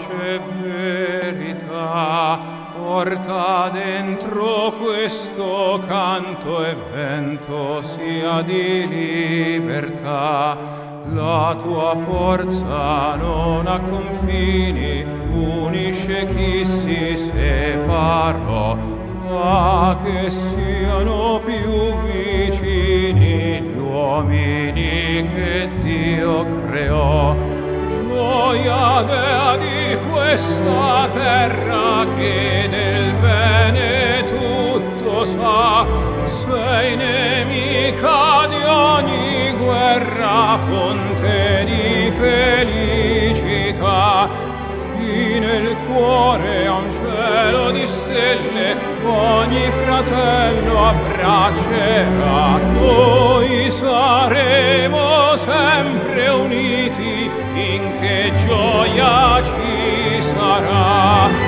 pace e verità. Porta dentro questo canto e vento sia di libertà. La tua forza non ha confini, unisce chi si separò. Fa che siano più vicini gli uomini che Dio creò. Gioia dea di questa terra che del bene tutto sa, sei nemica di ogni guerra, fonte di felicità. Chi nel cuore ha un cielo di stelle, ogni fratello abbraccerà. Noi saremo sempre uniti finché gioia ci sarà.